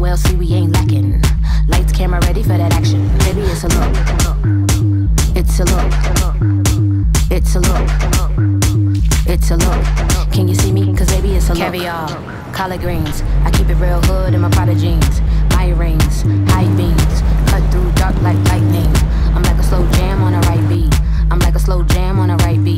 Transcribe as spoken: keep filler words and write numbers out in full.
Well, see, we ain't lacking. Lights, camera, ready for that action. Baby, it's a look. It's a look. It's a look. It's a look. Can you see me? Cause baby, it's a look. Caviar, collard greens. I keep it real hood in my Prada jeans. My rings, high beams. Cut through dark like lightning. I'm like a slow jam on a right beat. I'm like a slow jam on a right beat.